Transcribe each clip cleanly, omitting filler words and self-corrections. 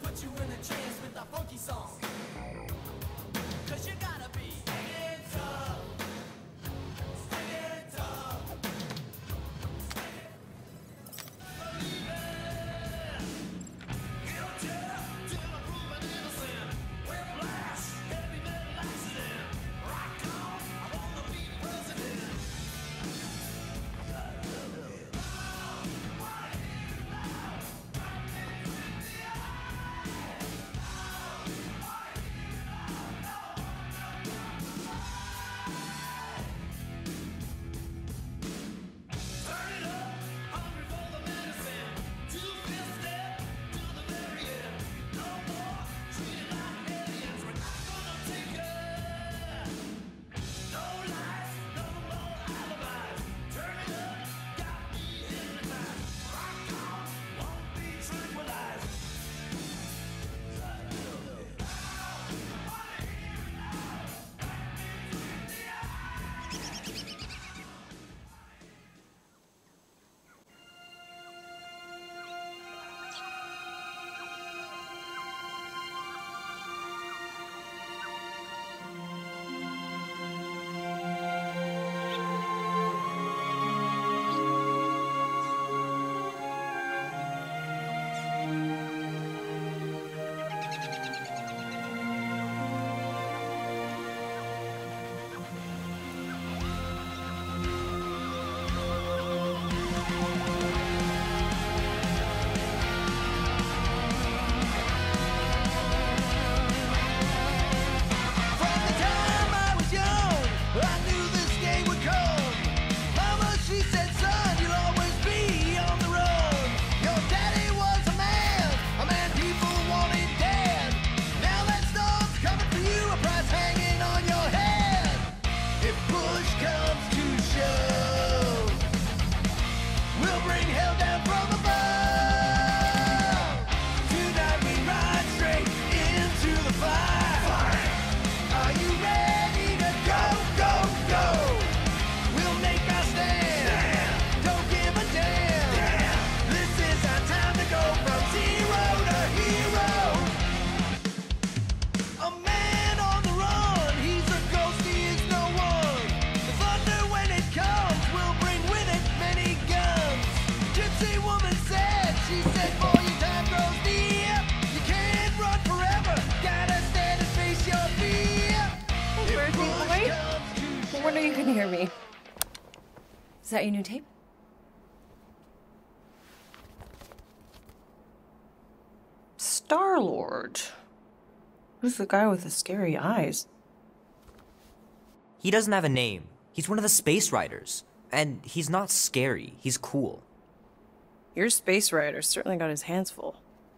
put you in a trance with a funky song. 'Cause you gotta be singing tough. Singing tough. Guilty till I'm proven innocent. Whiplash, heavy metal accident. Rock on, I wanna be president. You can hear me. Is that your new tape? Star-Lord. Who's the guy with the scary eyes? He doesn't have a name. He's one of the Space Riders. And he's not scary. He's cool. Your Space Rider certainly got his hands full.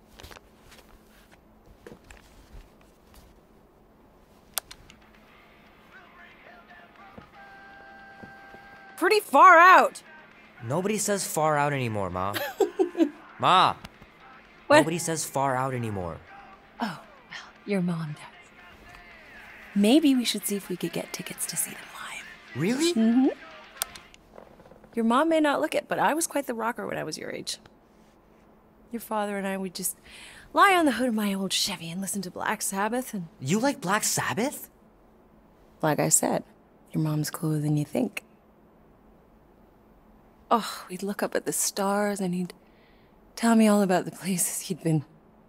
Pretty far out. Nobody says far out anymore, Ma. Ma! What? Nobody says far out anymore. Oh, well, your mom does. Maybe we should see if we could get tickets to see them live. Really? Mm-hmm. Your mom may not look it, but I was quite the rocker when I was your age. Your father and I would just lie on the hood of my old Chevy and listen to Black Sabbath and... You like Black Sabbath? Like I said, your mom's cooler than you think. Oh, we'd look up at the stars and he'd tell me all about the places he'd been.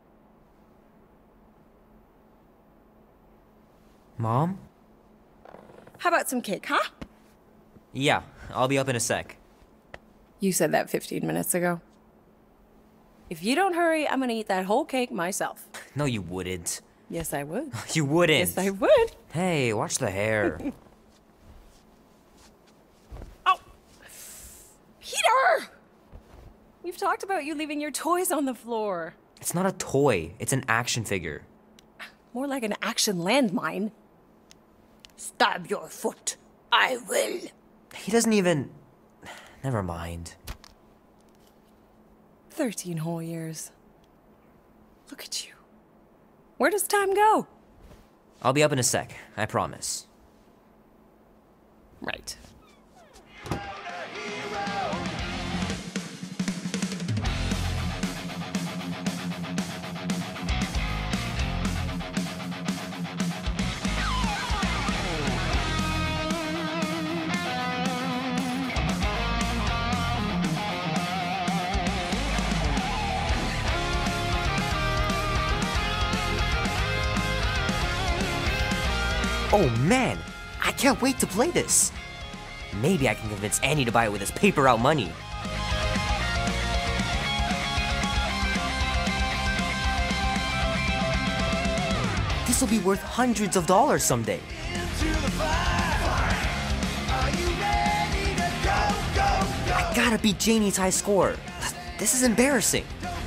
Mom? How about some cake, huh? Yeah, I'll be up in a sec. You said that 15 minutes ago. If you don't hurry, I'm gonna eat that whole cake myself. No, you wouldn't. Yes, I would. You wouldn't. Yes, I would. Hey, watch the hair. Oh! Peter! We've talked about you leaving your toys on the floor. It's not a toy. It's an action figure. More like an action landmine. Stab your foot. I will. He doesn't even... Never mind. 13 whole years. Look at you. Where does time go? I'll be up in a sec, I promise. Right. Oh man, I can't wait to play this. Maybe I can convince Annie to buy it with his paper route money. This will be worth hundreds of dollars someday. I gotta beat Janie's high score. This is embarrassing.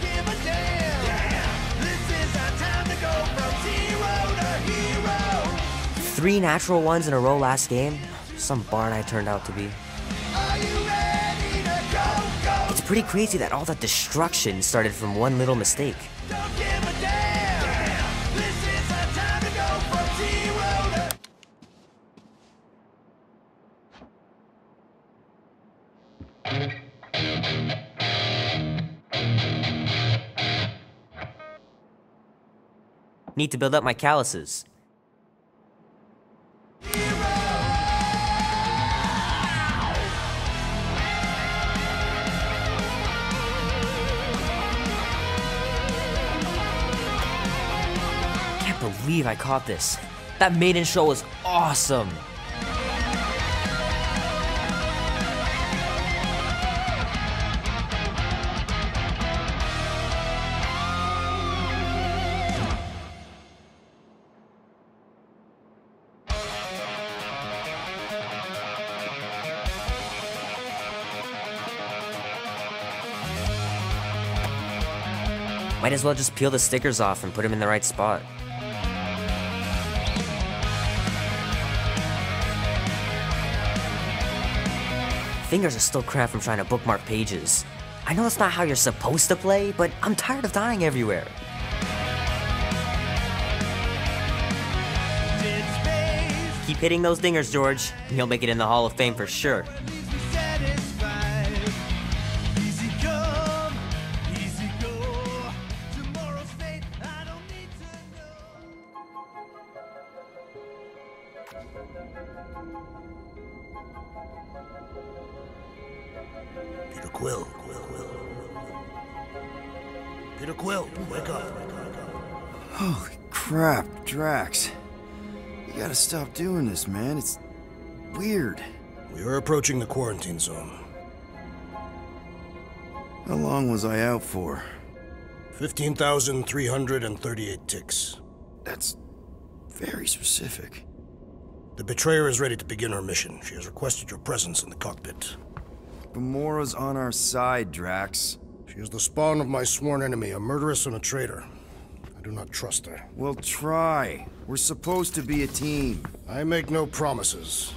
3 natural ones in a row last game. Some barn I turned out to be. It's pretty crazy that all that destruction started from one little mistake. Need to build up my calluses. Can't believe I caught this. That maiden show was awesome. Might as well just peel the stickers off and put them in the right spot. Fingers are still cramped from trying to bookmark pages. I know it's not how you're supposed to play, but I'm tired of dying everywhere. Keep hitting those dingers, George. You'll make it in the Hall of Fame for sure. Peter Quill. Peter Quill, wake up. Holy crap, Drax. You gotta stop doing this, man. It's weird. We are approaching the quarantine zone. How long was I out for? 15,338 ticks. That's very specific. The Betrayer is ready to begin her mission. She has requested your presence in the cockpit. Gamora's on our side, Drax. She is the spawn of my sworn enemy, a murderess and a traitor. I do not trust her. Well, try. We're supposed to be a team. I make no promises.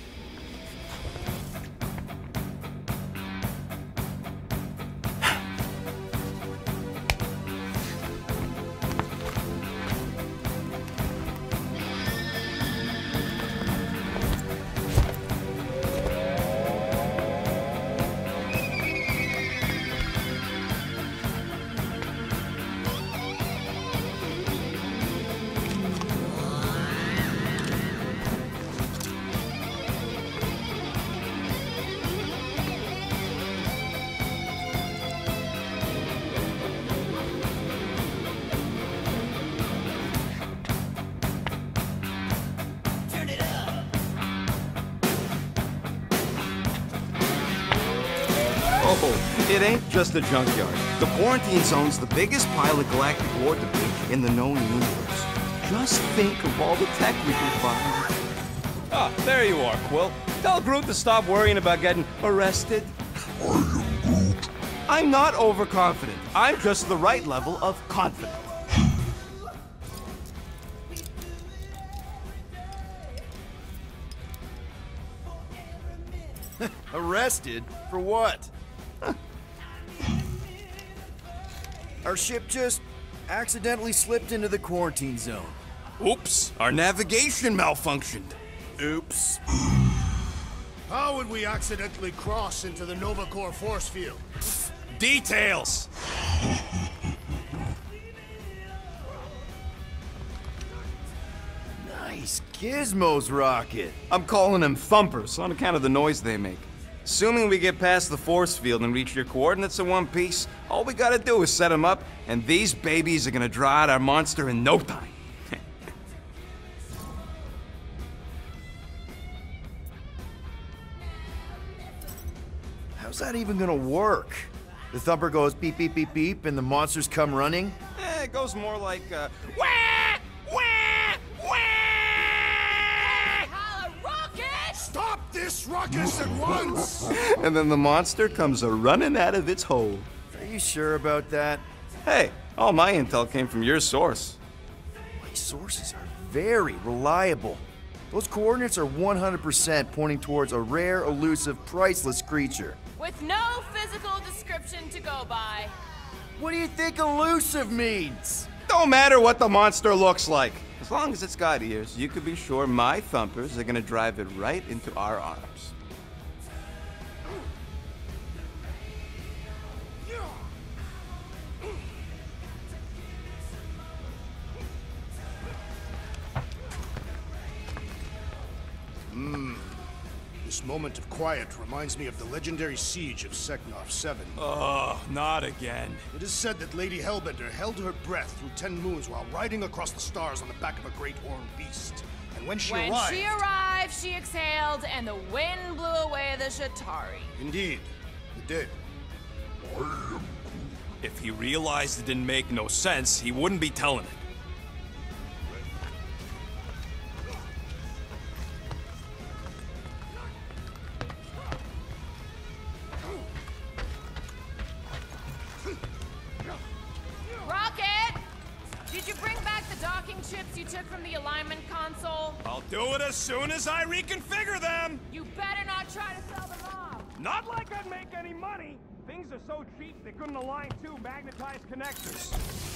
Oh, it ain't just a junkyard. The quarantine zone's the biggest pile of galactic war debris in the known universe. Just think of all the tech we can find. Ah, there you are, Quill. Tell Groot to stop worrying about getting arrested. I am Groot. I'm not overconfident. I'm just the right level of confident. Arrested? For what? Our ship just accidentally slipped into the quarantine zone. Oops, our navigation malfunctioned. Oops. How would we accidentally cross into the Novacore force field? Details! Nice gizmos, Rocket. I'm calling them thumpers on account of the noise they make. Assuming we get past the force field and reach your coordinates in one piece, all we gotta do is set them up, and these babies are gonna draw out our monster in no time. How's that even gonna work? The thumper goes beep, beep, beep, beep, and the monsters come running? It goes more like, wah, wah, wah! Holla, Rocket! Stop this ruckus at once! And then the monster comes a-running out of its hole. Are you sure about that? Hey, all my intel came from your source. My sources are very reliable. Those coordinates are 100% pointing towards a rare, elusive, priceless creature. With no physical description to go by. What do you think elusive means? Don't matter what the monster looks like. As long as it's got ears, you can be sure my thumpers are gonna drive it right into our arms. This moment of quiet reminds me of the legendary siege of Seknov 7. Oh, not again. It is said that Lady Hellbender held her breath through 10 moons while riding across the stars on the back of a great horned beast. And when she arrived, She exhaled, and the wind blew away the Shatari. Indeed, it did. If he realized it didn't make no sense, he wouldn't be telling it. Rocket! Did you bring back the docking chips you took from the alignment console? I'll do it as soon as I reconfigure them! You better not try to sell them off! Not like I'd make any money! Things are so cheap they couldn't align two magnetized connectors.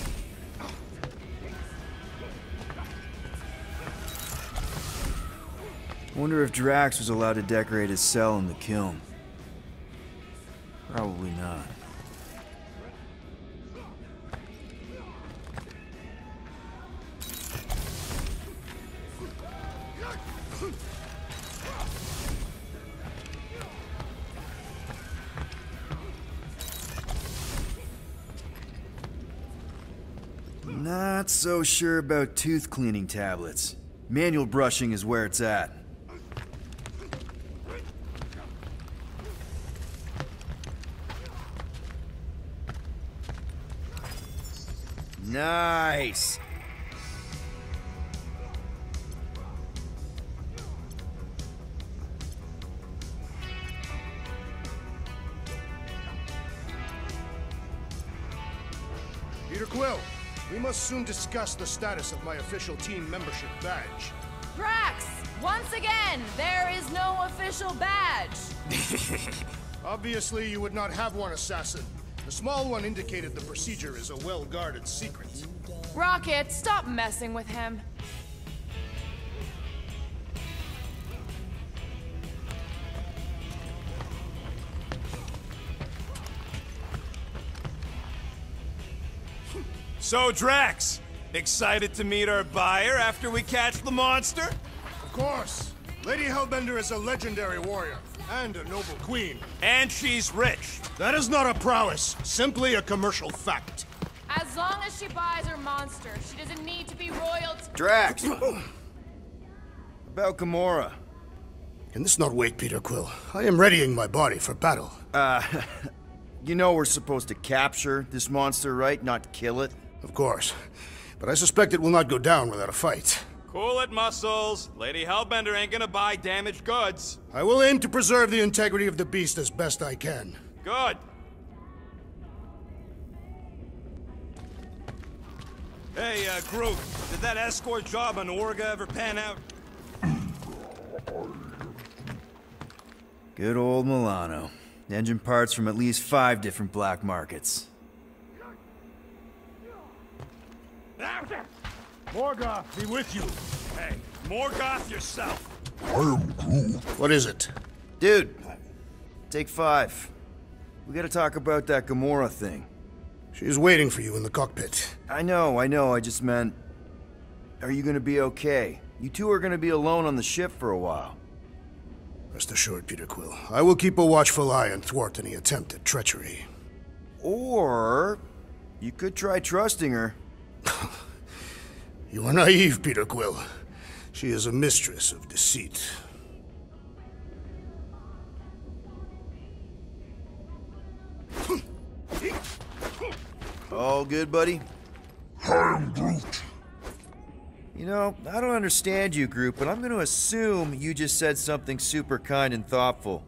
Wonder if Drax was allowed to decorate his cell in the kiln. Probably not. Not so sure about tooth cleaning tablets. Manual brushing is where it's at. Nice! Peter Quill, we must soon discuss the status of my official team membership badge. Drax! Once again, there is no official badge! Obviously, you would not have one, assassin. The small one indicated the procedure is a well-guarded secret. Rocket, stop messing with him. So, Drax, excited to meet our buyer after we catch the monster? Of course. Lady Hellbender is a legendary warrior and a noble queen. And she's rich. That is not a prowess, simply a commercial fact. As long as she buys her monster, she doesn't need to be royalty. Drax! About Gamora. Can this not wait, Peter Quill? I am readying my body for battle. You know we're supposed to capture this monster, right? Not kill it? Of course. But I suspect it will not go down without a fight. Cool it, Muscles. Lady Hellbender ain't gonna buy damaged goods. I will aim to preserve the integrity of the beast as best I can. Good. Hey, Groot, did that escort job on Orga ever pan out? Good old Milano. Engine parts from at least 5 different black markets. Morgoth, be with you. Hey, Morgoth yourself. What is it? Dude, take 5. We gotta talk about that Gamora thing. She's waiting for you in the cockpit. I know, I just meant... Are you gonna be okay? You two are gonna be alone on the ship for a while. Rest assured, Peter Quill. I will keep a watchful eye and thwart any attempt at treachery. Or... you could try trusting her. You are naive, Peter Quill. She is a mistress of deceit. All good, buddy? I am Groot. You know, I don't understand you, Groot, but I'm gonna assume you just said something super kind and thoughtful.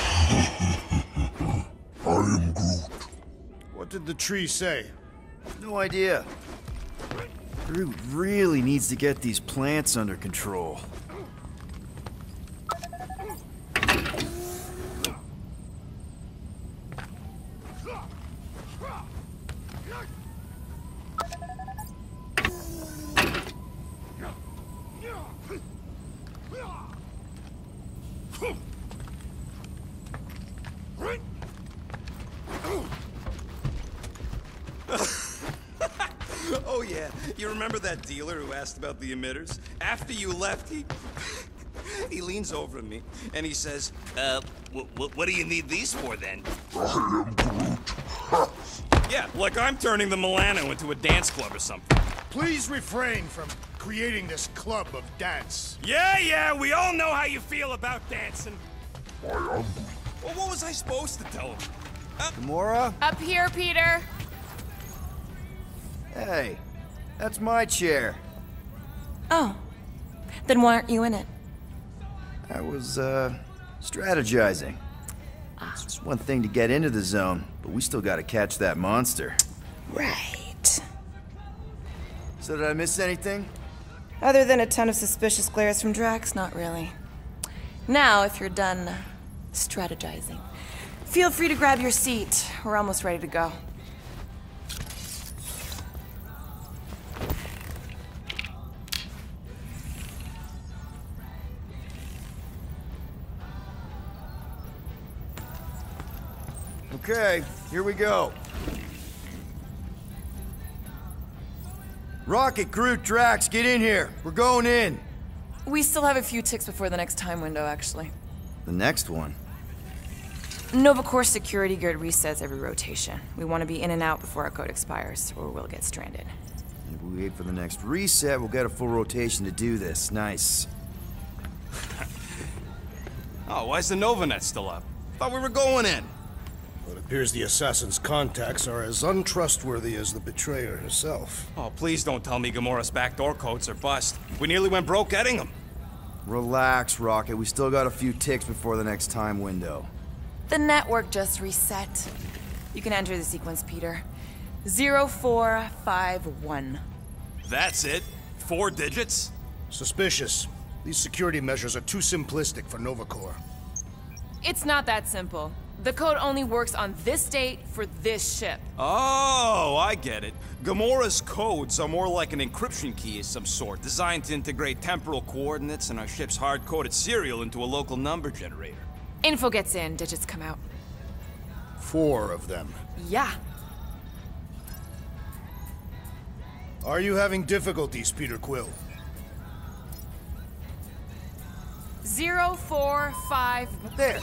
I am Groot. What did the tree say? No idea. Groot really needs to get these plants under control. Oh yeah, you remember that dealer who asked about the emitters? After you left, he leans over to me and he says, what do you need these for then? I am Groot. Yeah, like I'm turning the Milano into a dance club or something. Please refrain from creating this club of dance. Yeah, we all know how you feel about dancing. I am Groot. Well, what was I supposed to tell him? Gamora? Up here, Peter. Hey, that's my chair. Oh. Then why aren't you in it? I was, strategizing. It's just one thing to get into the zone, but we still gotta catch that monster. Right. So did I miss anything? Other than a ton of suspicious glares from Drax, not really. Now, if you're done strategizing, feel free to grab your seat. We're almost ready to go. Okay, here we go. Rocket, Groot, Drax, get in here. We're going in. We still have a few ticks before the next time window, actually. The next one? Nova Corps security grid resets every rotation. We want to be in and out before our code expires, or we'll get stranded. If we wait for the next reset, we'll get a full rotation to do this. Nice. Oh, why's the Novanet still up? Thought we were going in. Well, it appears the assassin's contacts are as untrustworthy as the betrayer herself. Oh, please don't tell me Gamora's backdoor codes are bust. We nearly went broke getting them. Relax, Rocket. We still got a few ticks before the next time window. The network just reset. You can enter the sequence, Peter. 0451. That's it? 4 digits? Suspicious. These security measures are too simplistic for Nova Corps. It's not that simple. The code only works on this date for this ship. Oh, I get it. Gamora's codes are more like an encryption key of some sort, designed to integrate temporal coordinates and our ship's hard-coded serial into a local number generator. Info gets in, digits come out. 4 of them. Yeah. Are you having difficulties, Peter Quill? 045. There.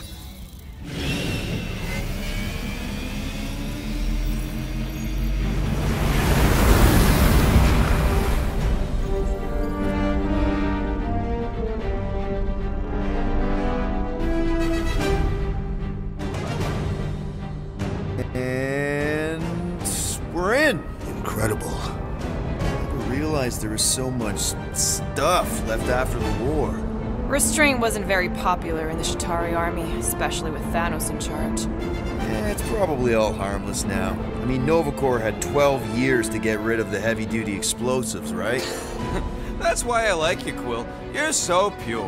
And we're in. Incredible. I never realized there was so much stuff left after the war. Restraint wasn't very popular in the Shatari army, especially with Thanos in charge. Yeah, it's probably all harmless now. I mean, Nova Corps had 12 years to get rid of the heavy-duty explosives, right? That's why I like you, Quill. You're so pure.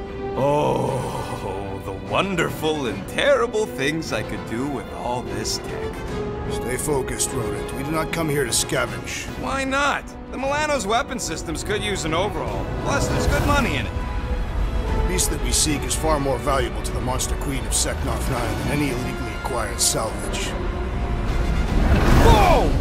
Oh, the wonderful and terrible things I could do with all this tech. Stay focused, Rodent. We did not come here to scavenge. Why not? The Milano's weapon systems could use an overhaul. Plus, there's good money in it. The beast that we seek is far more valuable to the Monster Queen of Seknarf 9 than any illegally acquired salvage. Whoa!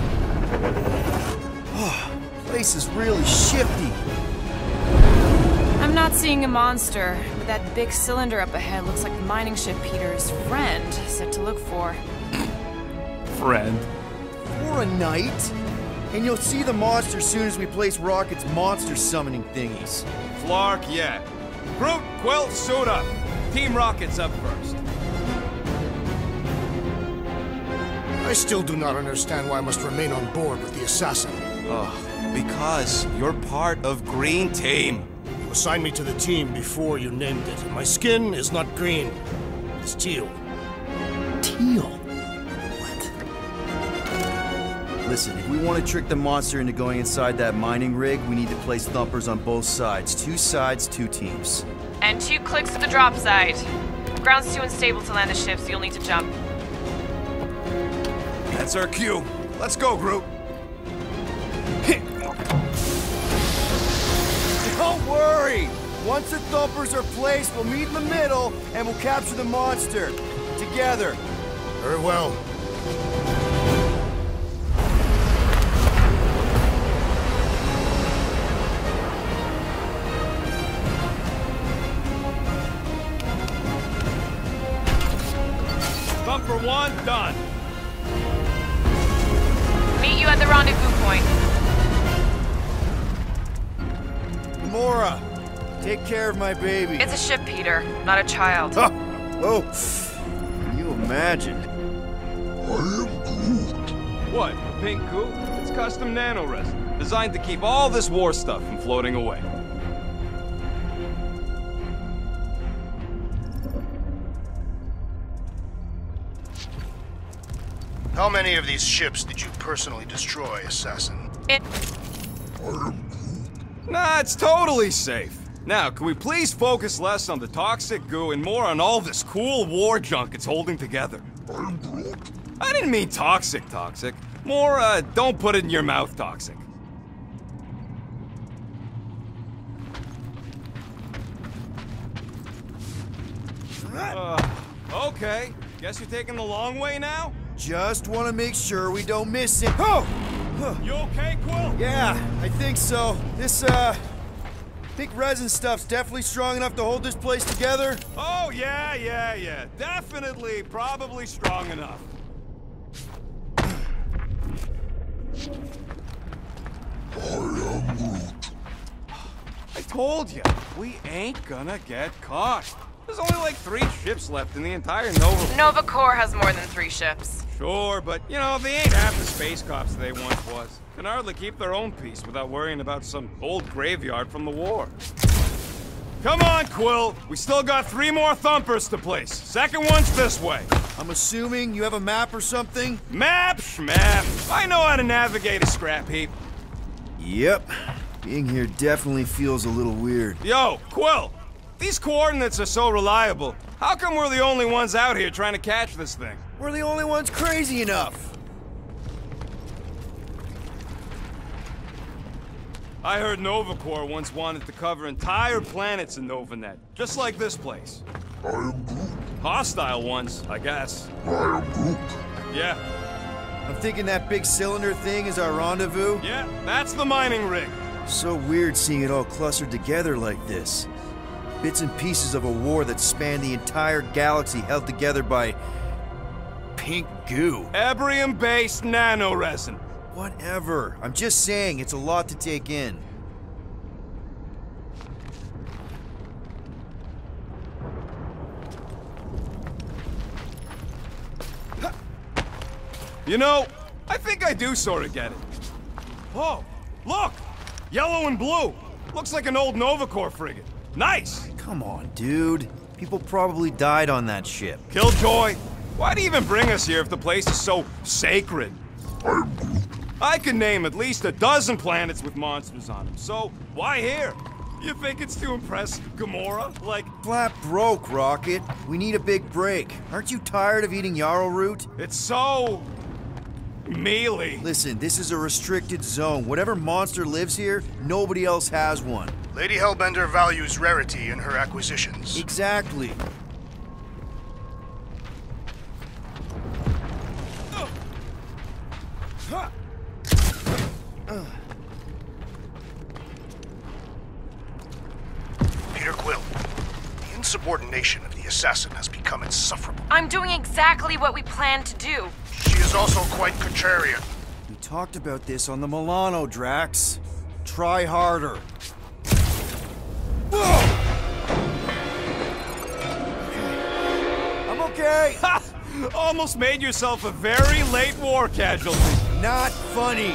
Oh, place is really shifty. I'm not seeing a monster, but that big cylinder up ahead looks like the mining ship Peter's friend said to look for. Friend. For a night? And you'll see the monster as soon as we place Rocket's monster summoning thingies. Flark, yeah. Groot, Quill, suit up. Team Rocket's up first. I still do not understand why I must remain on board with the assassin. Because you're part of Green Team. You assigned me to the team before you named it, and my skin is not green. It's teal. Teal? What? Listen, if we want to trick the monster into going inside that mining rig, we need to place thumpers on both sides. 2 sides, 2 teams. And 2 clicks to the drop side. Ground's too unstable to land the ship, so you'll need to jump. That's our cue. Let's go, Groot. Don't worry! Once the thumpers are placed, we'll meet in the middle, and we'll capture the monster. Together. Very well. Thumper 1, done. Meet you at the rendezvous point. Gamora, take care of my baby. It's a ship, Peter, not a child. Oh, can you imagine? I am Groot. What, pink goo? It's custom nanoresin, designed to keep all this war stuff from floating away. How many of these ships did you personally destroy, Assassin? Nah, it's totally safe. Now, can we please focus less on the toxic goo and more on all this cool war junk it's holding together? I didn't mean toxic. More, don't put it in your mouth toxic. Okay. Guess you're taking the long way now? Just want to make sure we don't miss it. Oh! You okay, Quill? Yeah, I think so. This, think resin stuff's definitely strong enough to hold this place together? Oh, yeah. Definitely, probably strong enough. I told you, we ain't gonna get caught. There's only like 3 ships left in the entire Nova. Nova Corps has more than 3 ships. Sure, but, you know, they ain't half the space cops they once was. Can hardly keep their own peace without worrying about some old graveyard from the war. Come on, Quill! We still got 3 more thumpers to place. Second one's this way. I'm assuming you have a map or something? Map, schmap. I know how to navigate a scrap heap. Yep. Being here definitely feels a little weird. Yo, Quill! These coordinates are so reliable. How come we're the only ones out here trying to catch this thing? We're the only ones crazy enough. I heard Nova Corps once wanted to cover entire planets in NovaNet, just like this place. I am Groot. Hostile ones, I guess. I am Groot. Yeah. I'm thinking that big cylinder thing is our rendezvous. Yeah, that's the mining rig. So weird seeing it all clustered together like this. Bits and pieces of a war that spanned the entire galaxy held together by pink goo. Ebrium-based nanoresin. Whatever. I'm just saying, it's a lot to take in. You know, I think I do sort of get it. Oh, look! Yellow and blue. Looks like an old Nova Corps frigate. Nice! Come on, dude. People probably died on that ship. Killjoy, why'd he even bring us here if the place is so sacred? I can name at least a dozen planets with monsters on them, so why here? You think it's to impress Gamora? Like... Flat broke, Rocket. We need a big break. Aren't you tired of eating yarrow root? It's so... mealy. Listen, this is a restricted zone. Whatever monster lives here, nobody else has one. Lady Hellbender values rarity in her acquisitions. Exactly. Peter Quill, the insubordination of the assassin has become insufferable. I'm doing exactly what we planned to do. She is also quite contrarian. We talked about this on the Milano, Drax. Try harder. I'm okay. Ha! Almost made yourself a very late war casualty. Not funny.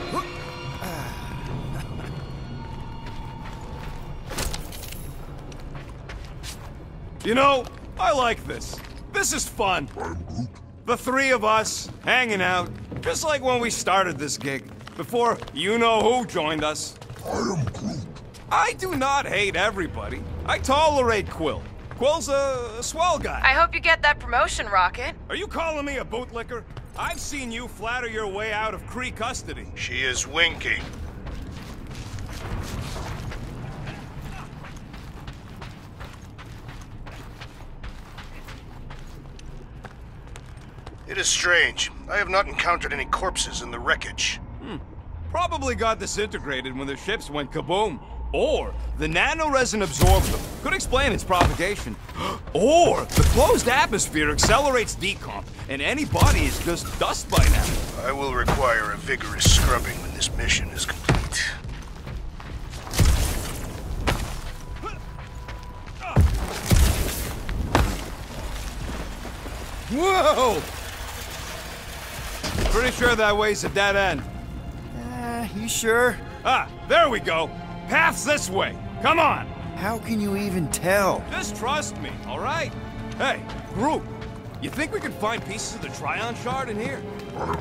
You know, I like this. This is fun. The three of us, hanging out, just like when we started this gig, before you-know-who joined us. I am Groot. I do not hate everybody. I tolerate Quill. Quill's a swell guy. I hope you get that promotion, Rocket. Are you calling me a bootlicker? I've seen you flatter your way out of Kree custody. She is winking. It is strange. I have not encountered any corpses in the wreckage. Probably got disintegrated when the ships went kaboom. Or the nanoresin absorbed them. Could explain its propagation. Or the closed atmosphere accelerates decomp, and any body is just dust by now. I will require a vigorous scrubbing when this mission is complete. Whoa! Pretty sure that way's a dead end. You sure? Ah, there we go. Path's this way. Come on. How can you even tell? Just trust me, all right? Hey, Groot, you think we can find pieces of the Tryon shard in here?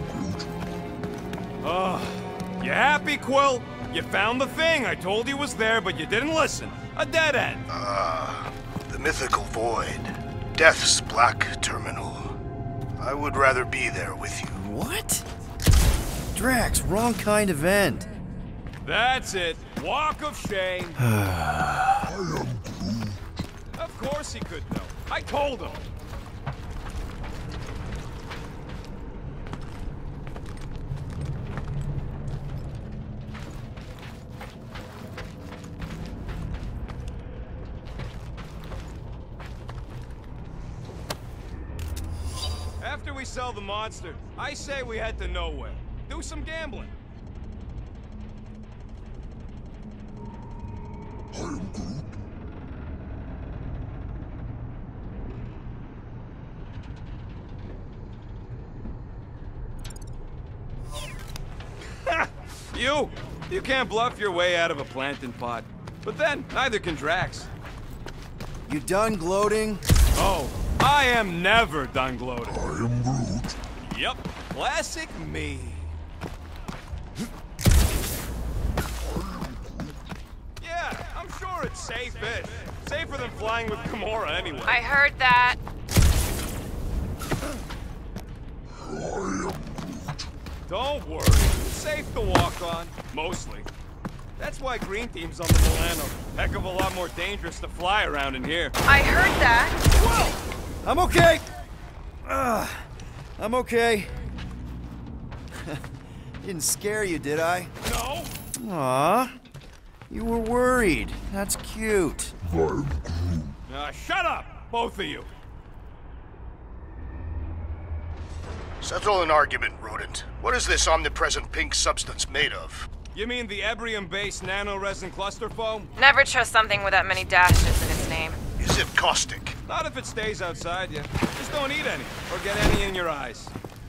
You happy, Quill? You found the thing I told you was there, but you didn't listen. A dead end. The mythical void. Death's black terminal. I would rather be there with you. What? Drax, wrong kind of end. That's it. Walk of shame. I am Groot. Of course he could know. I told him. After we sell the monster, I say we head to nowhere. Do some gambling. I am Groot. You can't bluff your way out of a plantain pot. But then, neither can Drax. You done gloating? Oh, I am never done gloating. I am Groot. Yep, classic me. Yeah, I'm sure it's safe-ish. Safer than flying with Gamora anyway. I heard that. Don't worry, it's safe to walk on, mostly. That's why Green Team's on the Milano. Heck of a lot more dangerous to fly around in here. I heard that. Whoa! I'm okay. I'm okay. Didn't scare you, did I? No? Aw. You were worried. That's cute. I am Groot. Shut up, both of you. Settle an argument, rodent. What is this omnipresent pink substance made of? You mean the Ebrium-based nanoresin cluster foam? Never trust something with that many dashes in its name. Is it caustic? Not if it stays outside you. Just don't eat any, or get any in your eyes.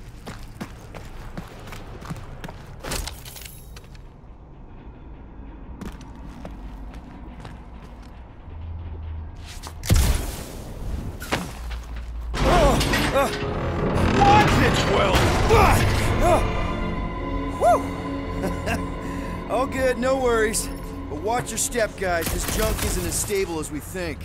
Watch it, Quill! All good, no worries. But watch your step, guys. This junk isn't as stable as we think.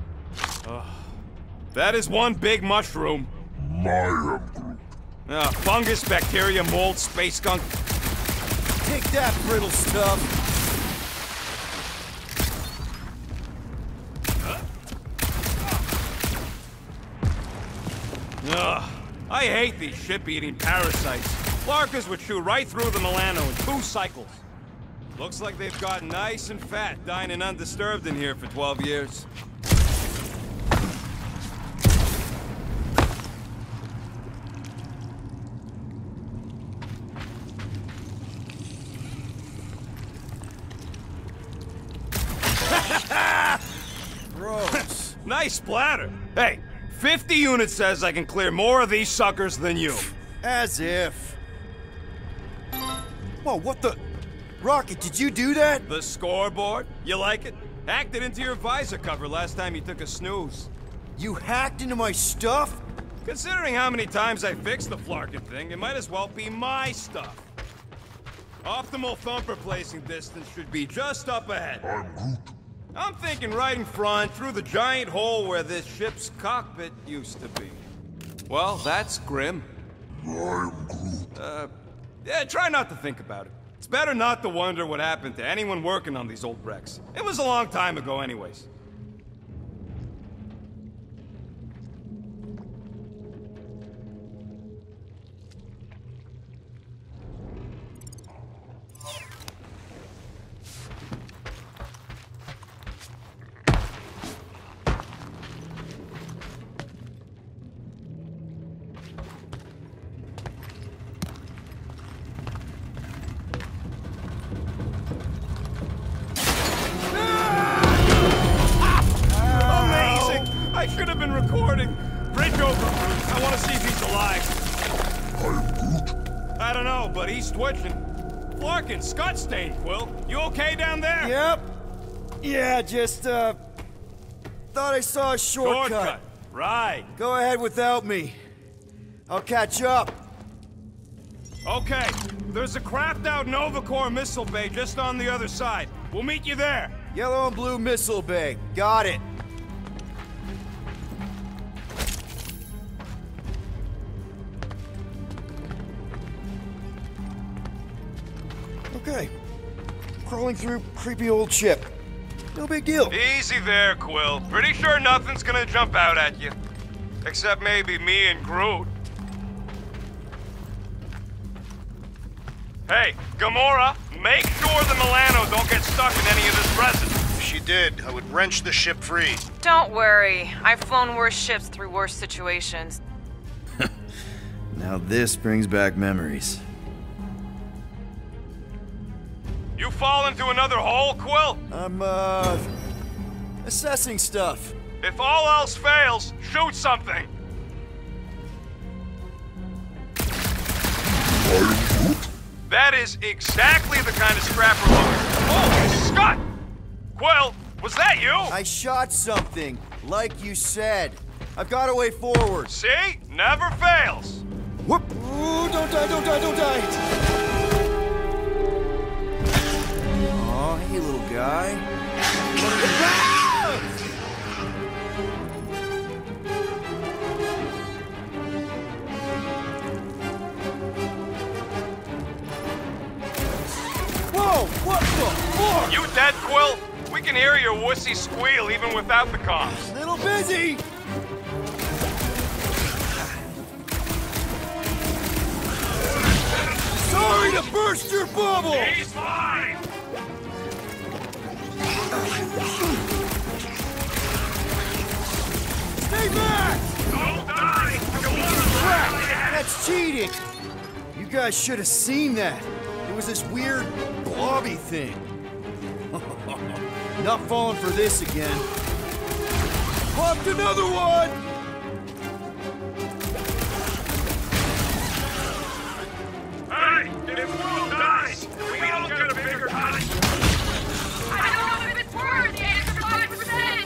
That is one big mushroom. I am Groot. Fungus, bacteria, mold, space skunk. Take that, brittle stuff. I hate these ship-eating parasites. Larkers would chew right through the Milano in 2 cycles. Looks like they've gotten nice and fat, dining undisturbed in here for 12 years. Gross. Nice splatter. Hey, 50 units says I can clear more of these suckers than you. As if. Whoa, what the? Rocket, did you do that? The scoreboard? You like it? Hacked it into your visor cover last time you took a snooze. You hacked into my stuff? Considering how many times I fixed the flarkin' thing, it might as well be my stuff. Optimal thumper placing distance should be just up ahead. I'm Groot. I'm thinking right in front, through the giant hole where this ship's cockpit used to be. Well, that's grim. I'm Groot. Yeah, try not to think about it. It's better not to wonder what happened to anyone working on these old wrecks. It was a long time ago anyways. I should have been recording. Bridge over, Groot. I want to see if he's alive. I'm Groot. I don't know, but he's twitching. Flarkin, Scott stained, Quill. You okay down there? Yep. Yeah, just, thought I saw a shortcut. Right. Go ahead without me. I'll catch up. Okay. There's a crapped out Nova Corps missile bay just on the other side. We'll meet you there. Yellow and blue missile bay. Got it. Okay. Crawling through creepy old ship. No big deal. Easy there, Quill. Pretty sure nothing's gonna jump out at you. Except maybe me and Groot. Hey, Gamora, make sure the Milano don't get stuck in any of this resin. If she did, I would wrench the ship free. Don't worry. I've flown worse ships through worse situations. Now this brings back memories. You fall into another hole, Quill? I'm, assessing stuff. If all else fails, shoot something. That is exactly the kind of scrap we're looking for. Oh, Scott! Quill, was that you? I shot something, like you said. I've got a way forward. See? Never fails. Whoop! Ooh, don't die, don't die, don't die! Aw, hey, little guy. Whoa! What the fuck? You dead, Quill? We can hear your wussy squeal even without the comms. Little busy! Sorry to burst your bubble! He's fine! Stay back! Don't die! Crap! That's cheating! You guys should have seen that. It was this weird blobby thing. Not falling for this again. Popped another one! Hey, if Groot dies, we all get a bigger cut. I don't know if it's worth the extra 5%!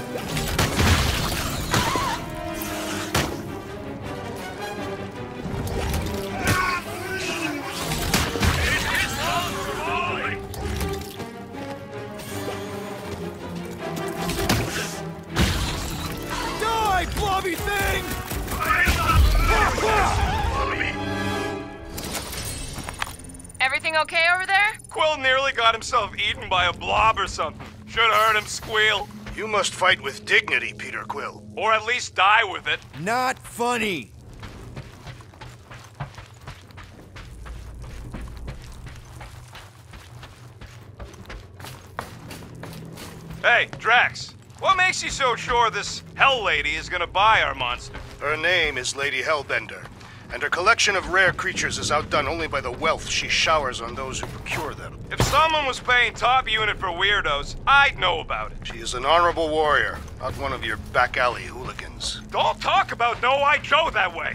Die, blobby thing! Everything okay over there? Quill nearly got himself eaten by a blob or something. Should have heard him squeal. You must fight with dignity, Peter Quill. Or at least die with it. Not funny. Hey, Drax. What makes you so sure this Hell Lady is gonna buy our monster? Her name is Lady Hellbender, and her collection of rare creatures is outdone only by the wealth she showers on those who procure them. If someone was paying top unit for weirdos, I'd know about it. She is an honorable warrior, not one of your back alley hooligans. things. Don't talk about No-Eye Joe that way!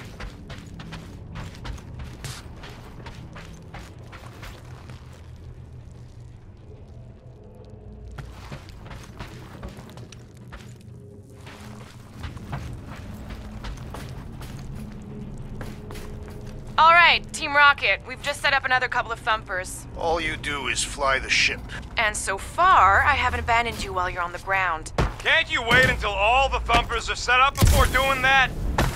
All right, Team Rocket, we've just set up another couple of thumpers. All you do is fly the ship. And so far, I haven't abandoned you while you're on the ground. Can't you wait until all the thumpers are set up before doing that?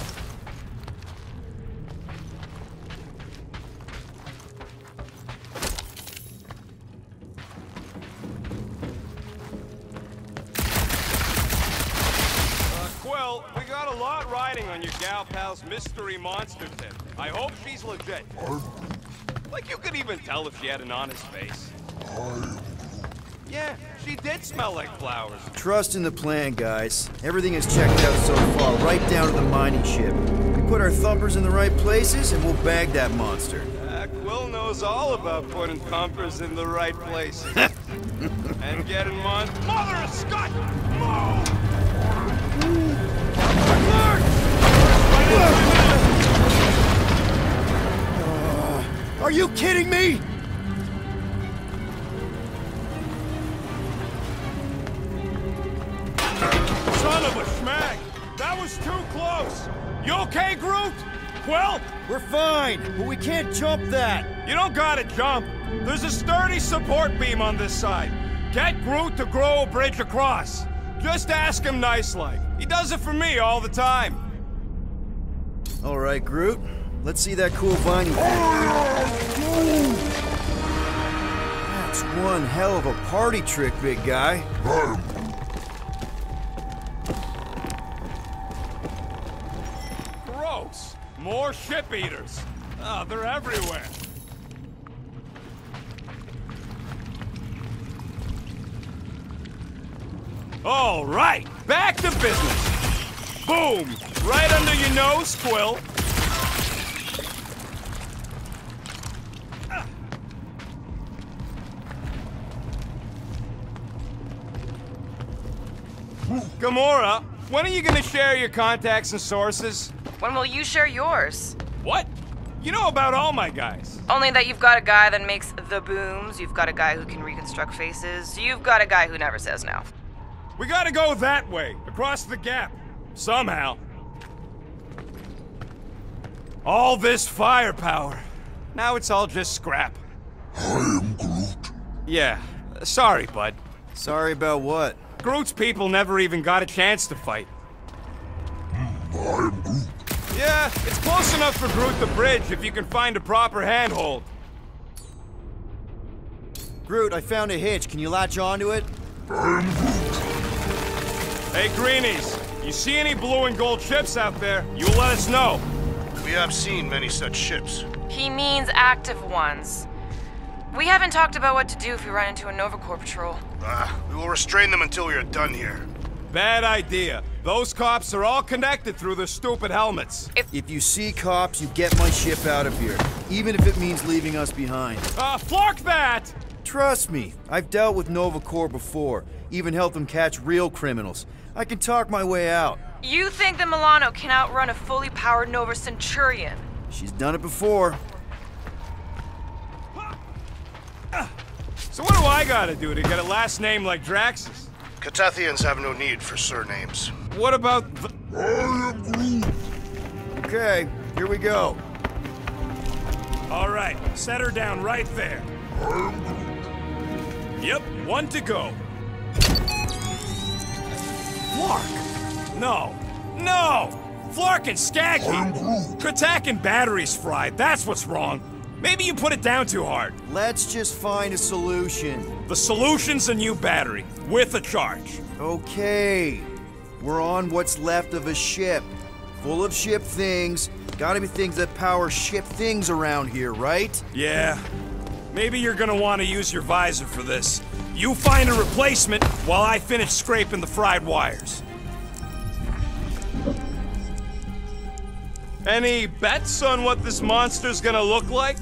Quill, we got a lot riding on your gal pal's mystery monster tip. I hope she's legit. Like you could even tell if she had an honest face. Yeah, she did smell like flowers. Trust in the plan, guys. Everything is checked out so far, right down to the mining ship. We put our thumpers in the right places, and we'll bag that monster. Quill knows all about putting thumpers in the right places. And getting Mother of Scott! Move! Are you kidding me? Son of a schmag! That was too close! You okay, Groot? Quill? We're fine, but we can't jump that. You don't gotta jump. There's a sturdy support beam on this side. Get Groot to grow a bridge across. Just ask him nice-like. He does it for me all the time. All right, Groot. Let's see that cool vine. That's one hell of a party trick, big guy. Gross. More ship eaters. Oh, they're everywhere. All right, back to business. Boom! Right under your nose, Quill. Gamora, when are you gonna share your contacts and sources? When will you share yours? What? You know about all my guys. Only that you've got a guy that makes the booms, you've got a guy who can reconstruct faces, you've got a guy who never says no. We gotta go that way, across the gap. Somehow. All this firepower. Now it's all just scrap. I am Groot. Yeah, sorry, bud. Sorry about what? Groot's people never even got a chance to fight. I am Groot. Yeah, it's close enough for Groot the bridge if you can find a proper handhold. Groot, I found a hitch. Can you latch onto it? I am Groot. Hey, Greenies, you see any blue and gold ships out there, you let us know. We have seen many such ships. He means active ones. We haven't talked about what to do if we run into a Nova Corps patrol. We will restrain them until we are done here. Bad idea. Those cops are all connected through their stupid helmets. If you see cops, you get my ship out of here. Even if it means leaving us behind. Flark that! Trust me, I've dealt with Nova Corps before. Even helped them catch real criminals. I can talk my way out. You think that Milano can outrun a fully powered Nova Centurion? She's done it before. So what do I gotta do to get a last name like Drax's? Catathians have no need for surnames. What about I am Groot. Okay, here we go. All right, set her down right there. I am Groot. Yep, one to go. Flark! No! No! Flark and Skaggy! Kratak and batteries fried, that's what's wrong. Maybe you put it down too hard. Let's just find a solution. The solution's a new battery, with a charge. Okay. We're on what's left of a ship. Full of ship things. Gotta be things that power ship things around here, right? Yeah. Maybe you're gonna want to use your visor for this. You find a replacement while I finish scraping the fried wires. Any bets on what this monster's gonna look like?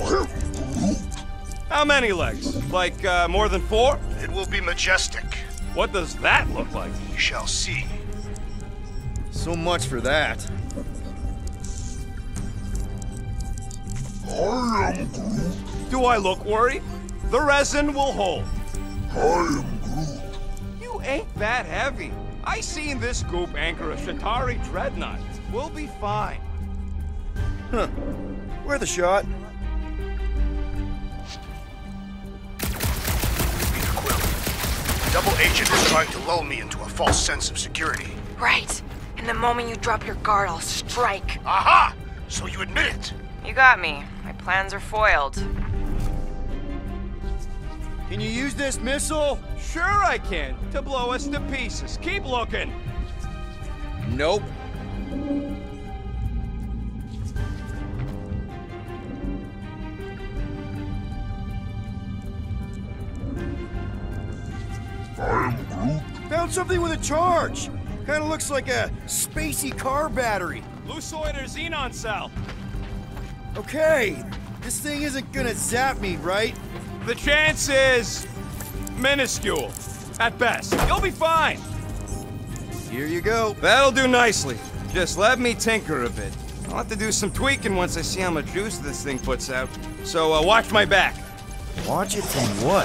How many legs? Like, more than 4? It will be majestic. What does that look like? You shall see. So much for that. I am Groot. Do I look worried? The resin will hold. I am Groot. You ain't that heavy. I seen this goop anchor a Shatari dreadnought. We'll be fine. Huh. Worth a shot. Peter Quill. Double agent is trying to lull me into a false sense of security. Right. And the moment you drop your guard, I'll strike. Aha! So you admit it. You got me. My plans are foiled. Can you use this missile? Sure I can, to blow us to pieces. Keep looking. Nope. I am Groot. Found something with a charge. Kinda looks like a spacey car battery. Lusoid or xenon cell. Okay, this thing isn't gonna zap me, right? The chance is minuscule, at best. You'll be fine. Here you go. That'll do nicely. Just let me tinker a bit. I'll have to do some tweaking once I see how much juice this thing puts out. So watch my back. Watch it from what?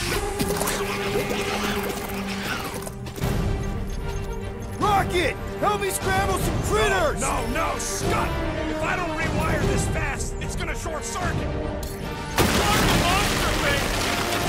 Rocket! Help me scramble some critters! No, Scott! If I don't rewire this fast, it's gonna short circuit. Monster thing!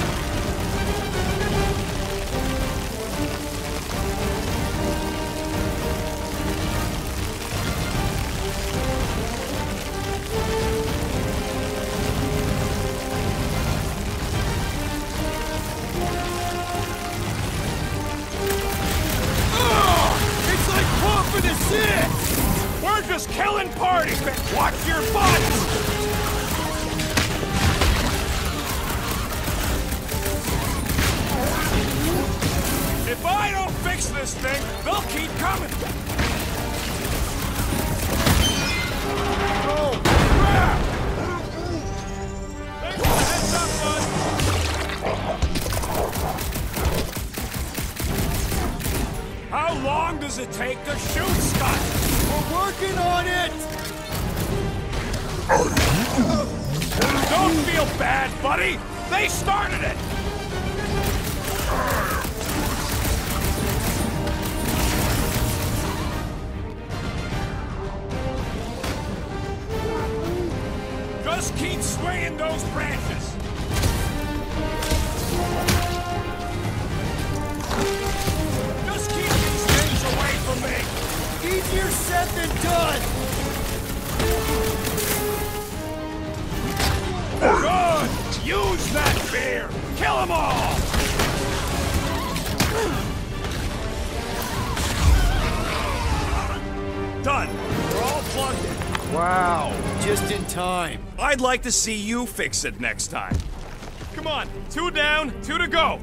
It's like pumping a six! We're just killing parties, man! Watch your butts! If I don't fix this thing, they'll keep coming! Oh, crap! Thanks for the heads up, bud! How long does it take to shoot, Scott? We're working on it! Don't feel bad, buddy! They started it! Just keep swinging those branches! Just keep these things away from me! Easier said than done! Good! Use that beer! Kill them all! Done! We're all plugged in. Wow, just in time. I'd like to see you fix it next time. Come on, 2 down, 2 to go.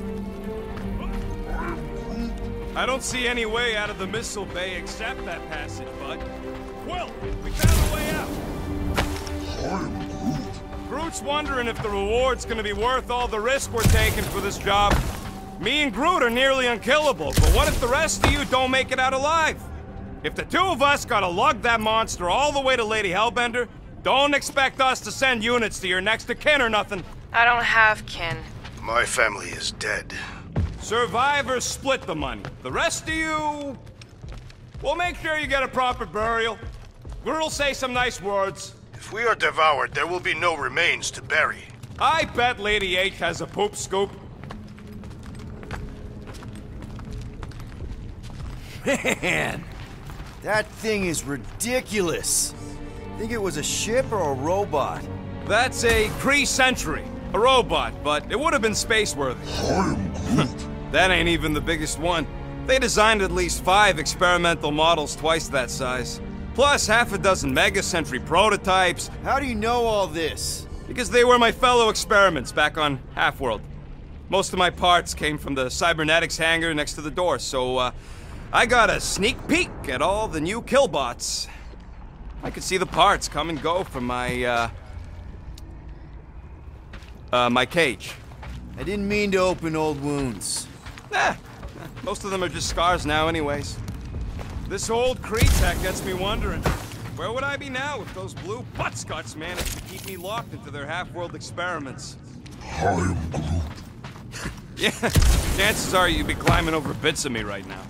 I don't see any way out of the missile bay except that passage, bud. Quill, we found a way out. I'm Groot. Groot's wondering if the reward's gonna be worth all the risk we're taking for this job. Me and Groot are nearly unkillable, but what if the rest of you don't make it out alive? If the 2 of us gotta lug that monster all the way to Lady Hellbender, don't expect us to send units to your next of kin or nothing. I don't have kin. My family is dead. Survivors split the money. The rest of you... we'll make sure you get a proper burial. Groot'll say some nice words. If we are devoured, there will be no remains to bury. I bet Lady H has a poop scoop. Man, that thing is ridiculous. Think it was a ship or a robot? That's a Kree-Sentry. A robot, but it would have been space-worthy. I'm Groot. That ain't even the biggest one. They designed at least 5 experimental models twice that size. Plus half a dozen Mega Sentry prototypes. How do you know all this? Because they were my fellow experiments back on Half-World. Most of my parts came from the cybernetics hangar next to the door, so I got a sneak peek at all the new killbots. I could see the parts come and go from my, my cage. I didn't mean to open old wounds. Most of them are just scars now anyways. This old Kree tech gets me wondering. Where would I be now if those blue buttscots managed to keep me locked into their half-world experiments? I am Groot. Yeah, chances are you'd be climbing over bits of me right now.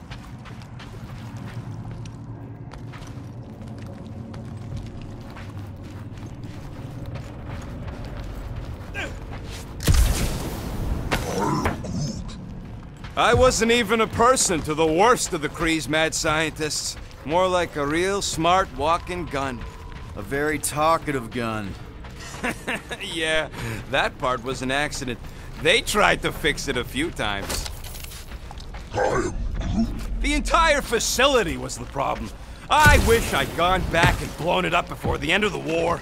I wasn't even a person to the worst of the Kree's mad scientists. More like a real smart walking gun. A very talkative gun. Yeah, that part was an accident. They tried to fix it a few times. I am Groot. The entire facility was the problem. I wish I'd gone back and blown it up before the end of the war.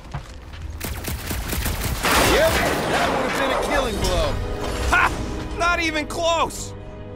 Yep, that would have been a killing blow. Ha! Not even close!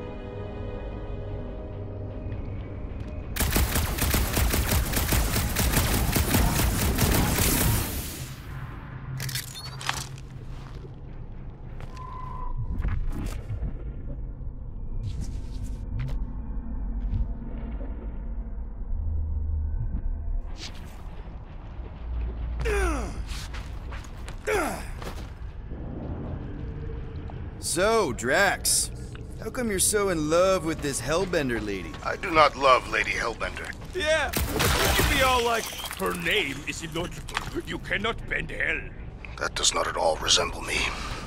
So, Drax, how come you're so in love with this Hellbender lady? I do not love Lady Hellbender. Yeah, you could be all like, her name is illogical. You cannot bend hell. That does not at all resemble me.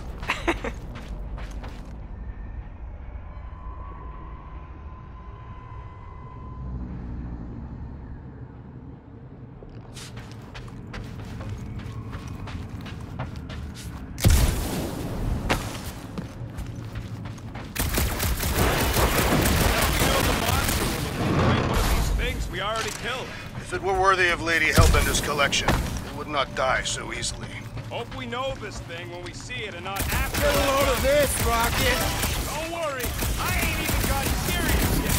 If it were worthy of Lady Hellbender's collection, it would not die so easily. Hope we know this thing when we see it and not after. Get a load of this, Rocket! Don't worry, I ain't even gotten serious yet.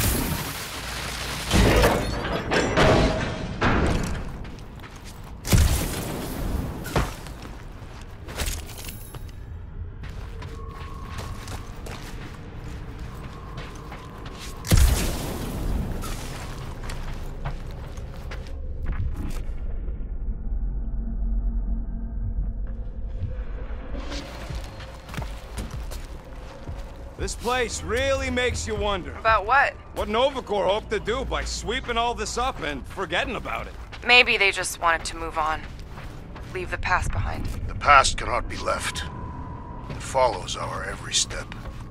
This place really makes you wonder. About what? What Nova Corps hoped to do by sweeping all this up and forgetting about it. Maybe they just wanted to move on. Leave the past behind. The past cannot be left. It follows our every step.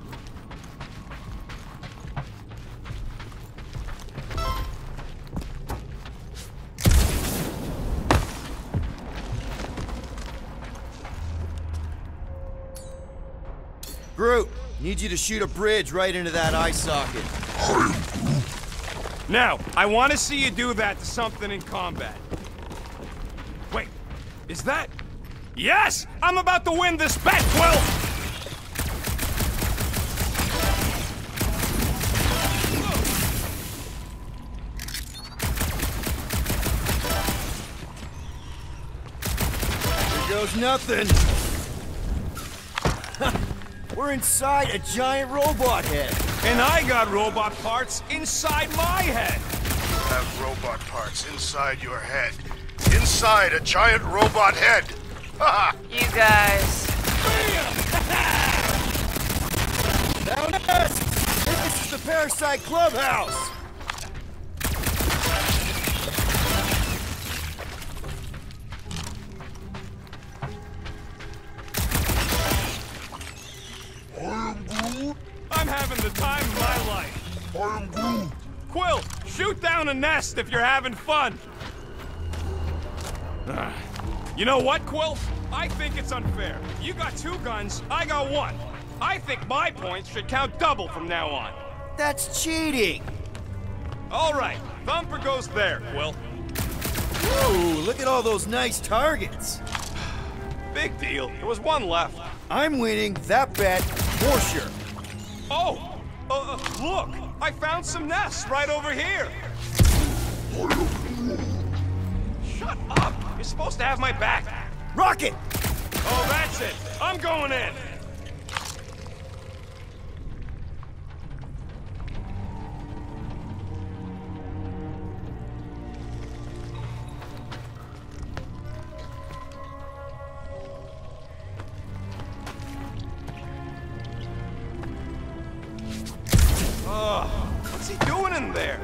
Groot, need you to shoot a bridge right into that eye socket. Now, I want to see you do that to something in combat. Wait, is that... Yes! I'm about to win this bet, Quill! Here goes nothing. We're inside a giant robot head. And I got robot parts inside my head. You have robot parts inside your head. Inside a giant robot head. Ha! You guys. Down us! This is the Parasite Clubhouse! I'm having the time of my life. I am Groot. Quill, shoot down a nest if you're having fun. You know what, Quill? I think it's unfair. You got 2 guns, I got 1. I think my points should count double from now on. That's cheating! All right, Thumper goes there, Quill. Ooh, look at all those nice targets. Big deal. There was 1 left. I'm winning that bet for sure. Oh, look! I found some nests right over here. Shut up! You're supposed to have my back. Rocket! Oh, that's it. I'm going in. Oh, what's he doing in there?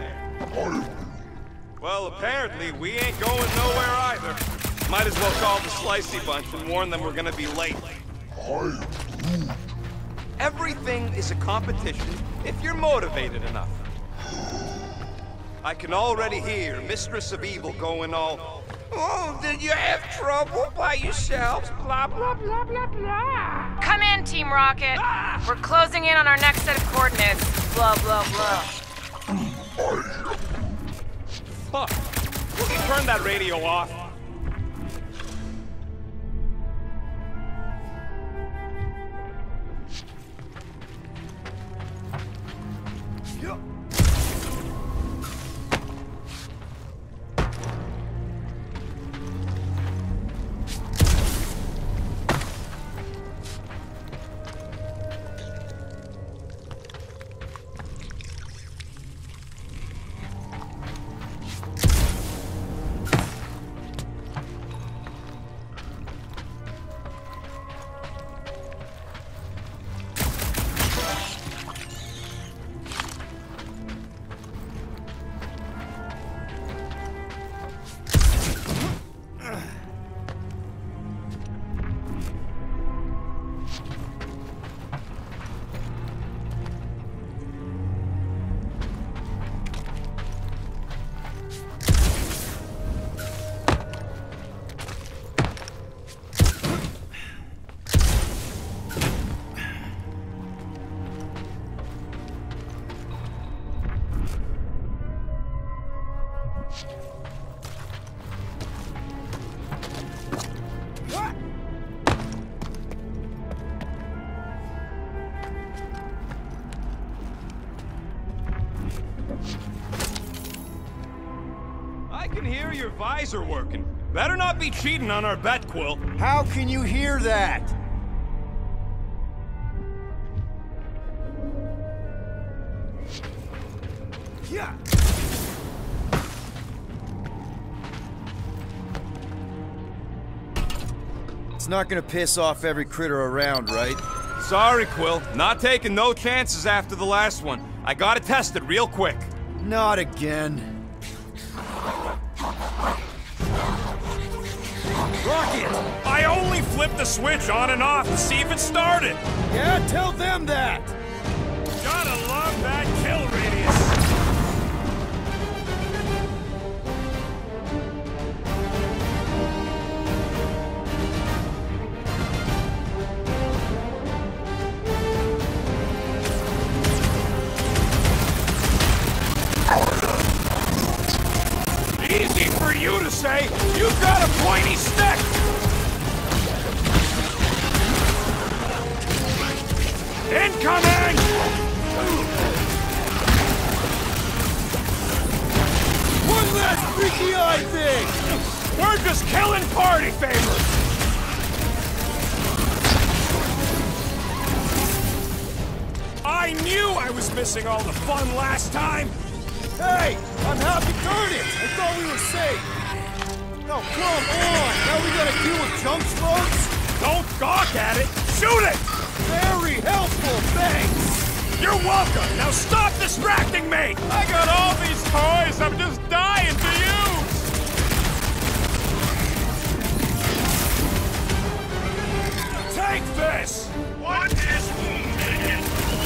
Well, apparently we ain't going nowhere either. Might as well call the Slicey bunch and warn them we're gonna be late. Everything is a competition if you're motivated enough. I can already hear Mistress of Evil going all, "Oh, did you have trouble by yourselves? Blah, blah, blah, blah, blah." Come in, Team Rocket. We're closing in on our next set of coordinates. Blah, blah, blah. Fuck. Will you turn that radio off? I can hear your visor working. Better not be cheating on our bet, Quill. How can you hear that? Yeah. It's not gonna piss off every critter around, right? Sorry, Quill. Not taking no chances after the last one. I gotta test it real quick. Not again. Rocket! I only flipped the switch on and off to see if it started. Yeah, tell them that. Gotta love that kill radius. Easy for you to say. You've got a pointy stick. Incoming! One last freaky eye thing! We're just killing party favors! I knew I was missing all the fun last time! Hey! I'm happy turn it! I thought we were safe! No, come on! Now we gotta deal with junk slugs? Don't gawk at it! Shoot it! Very helpful, thanks! You're welcome! Now stop distracting me! I got all these toys I'm just dying to use! Take this! What is wounded?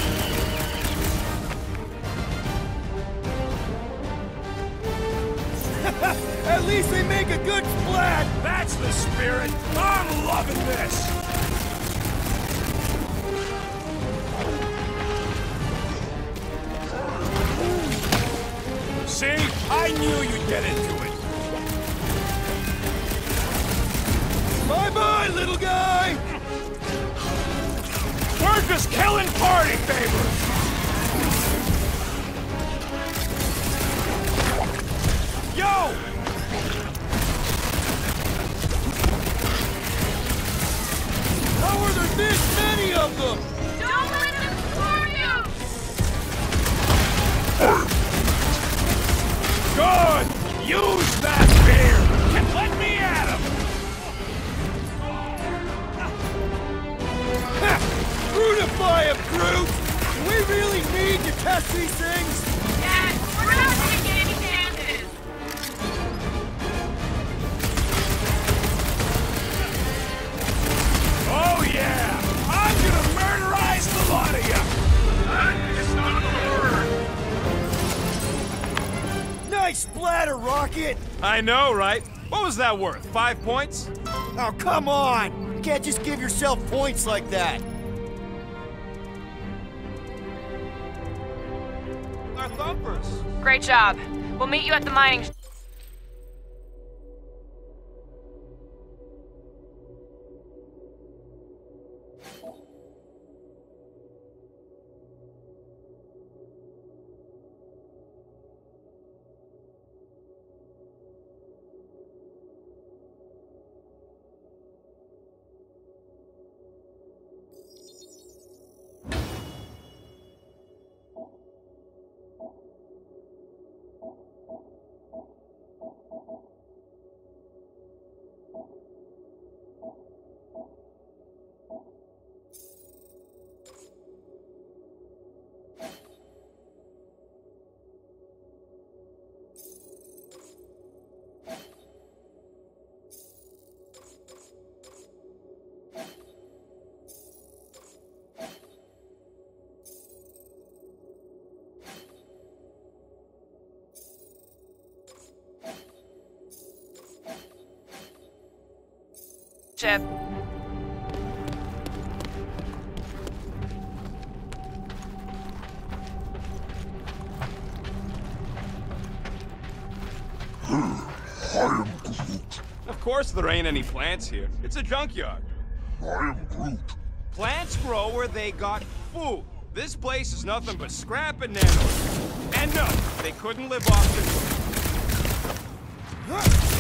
At least they make a good splat! That's the spirit! I'm loving this! See? I knew you'd get into it. Bye-bye, little guy! We're just killing party favors! Yo! How are there this many of them? Don't let them swarm you! Good! Use that spear! And let me at him! Ha! Brutify him, Groot! We test these things? Dad, we're not taking any chances. Oh yeah! I'm gonna murderize the lot of you! It's not a murder! Nice splatter, Rocket! I know, right? What was that worth? 5 points? Oh, come on! You can't just give yourself points like that. Our thumpers. Great job. We'll meet you at the mining. Chip. I am Groot. Of course there ain't any plants here. It's a junkyard. I am Groot. Plants grow where they got food. This place is nothing but scrap and nano. And no, they couldn't live off the...